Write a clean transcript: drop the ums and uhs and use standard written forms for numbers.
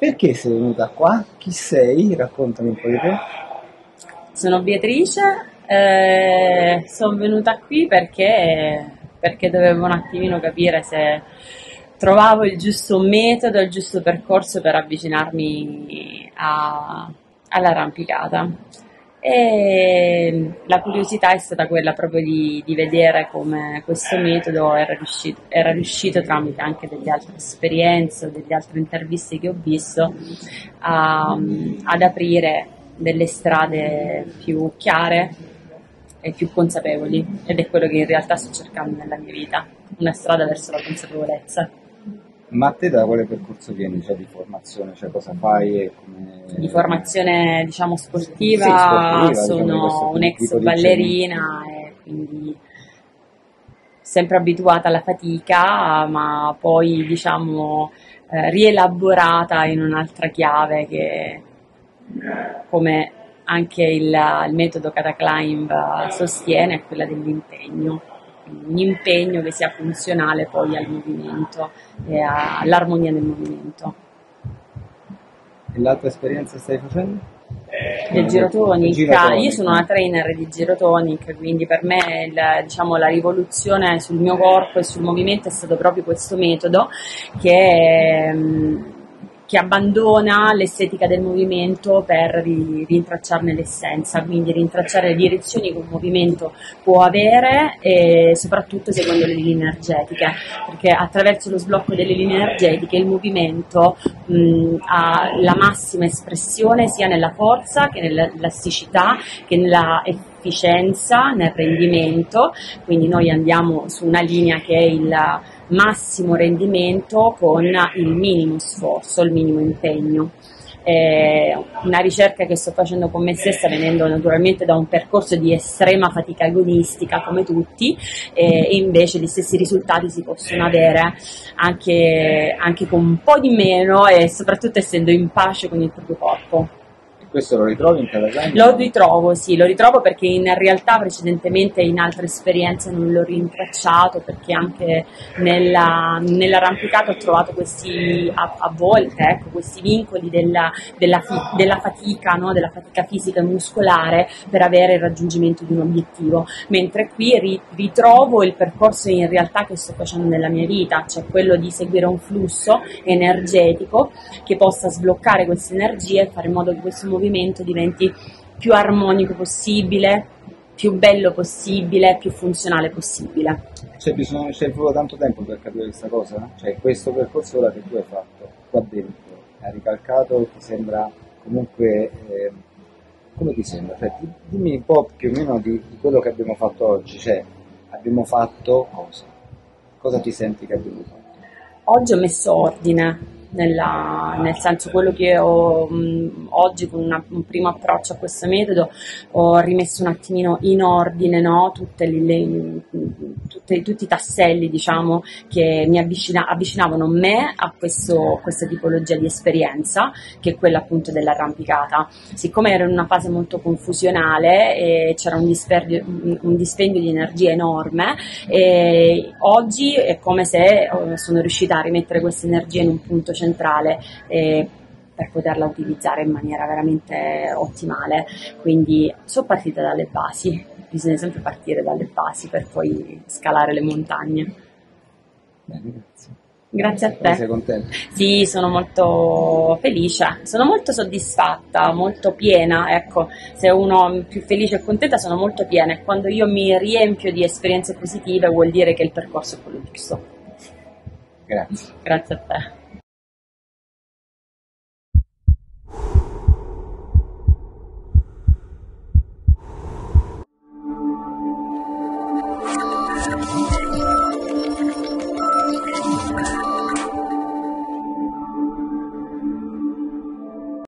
Perché sei venuta qua? Chi sei? Raccontami un po' di te. Sono Beatrice, sono venuta qui perché dovevo un attimino capire se trovavo il giusto metodo, il giusto percorso per avvicinarmi all'arrampicata. E la curiosità è stata quella proprio di vedere come questo metodo era riuscito tramite anche delle altre esperienze, delle altre interviste che ho visto, ad aprire delle strade più chiare e più consapevoli, ed è quello che in realtà sto cercando nella mia vita, una strada verso la consapevolezza. Ma te da quale percorso vieni? Cioè di formazione? Cioè cosa fai e come... Di formazione, diciamo, sportiva, Sì, sportiva, diciamo, di sono questo un'ex tipo di ballerina e quindi sempre abituata alla fatica, ma poi, diciamo, rielaborata in un'altra chiave che, come anche il metodo Kata Climb sostiene, è quella dell'impegno. Quindi un impegno che sia funzionale poi al movimento e all'armonia del movimento. E l'altra esperienza che stai facendo? Del Gyrotonic. Gyrotonic. Io sono una trainer di Gyrotonic, quindi per me diciamo, la rivoluzione sul mio corpo e sul movimento è stato proprio questo metodo che abbandona l'estetica del movimento per rintracciarne l'essenza, quindi rintracciare le direzioni che un movimento può avere e soprattutto seguendo le linee energetiche, perché attraverso lo sblocco delle linee energetiche il movimento ha la massima espressione sia nella forza che nell'elasticità che nella efficienza, nel rendimento, quindi noi andiamo su una linea che è il massimo rendimento con il minimo sforzo, il minimo impegno. È una ricerca che sto facendo con me stessa, venendo naturalmente da un percorso di estrema fatica agonistica come tutti, e invece gli stessi risultati si possono avere anche con un po' di meno e soprattutto essendo in pace con il proprio corpo. Questo lo ritrovi in Kata Climb? Lo ritrovo, sì, lo ritrovo perché in realtà precedentemente in altre esperienze non l'ho rintracciato, perché anche nell'arrampicato ho trovato questi, a volte, ecco, questi vincoli della fatica, no? Della fatica fisica e muscolare per avere il raggiungimento di un obiettivo, mentre qui ritrovo il percorso in realtà che sto facendo nella mia vita, cioè quello di seguire un flusso energetico che possa sbloccare queste energie e fare in modo che questo movimento diventi più armonico possibile, più bello possibile, più funzionale possibile. C'è voluto tanto tempo per capire questa cosa? Cioè questo percorso ora che tu hai fatto qua dentro, hai ricalcato, ti sembra comunque, come ti sembra? Cioè, dimmi un po' più o meno di quello che abbiamo fatto oggi, cioè abbiamo fatto cosa? Cosa ti senti che abbiamo fatto? Oggi ho messo ordine, nel senso quello che ho oggi con un primo approccio a questo metodo ho rimesso un attimino in ordine, no? Tutti i tasselli, diciamo, che mi avvicinavano me a questa tipologia di esperienza, che è quella appunto dell'arrampicata. Siccome ero in una fase molto confusionale e c'era un dispendio di energia enorme, e oggi è come se sono riuscita a rimettere questa energia in un punto centrale per poterla utilizzare in maniera veramente ottimale. Quindi sono partita dalle basi, bisogna sempre partire dalle basi per poi scalare le montagne. Bene, grazie. Grazie a Come te. sei contenta? Sì, sono molto felice, sono molto soddisfatta, molto piena, ecco, se uno è più felice e contenta sono molto piena, e quando io mi riempio di esperienze positive vuol dire che il percorso è quello giusto. Grazie. Grazie a te.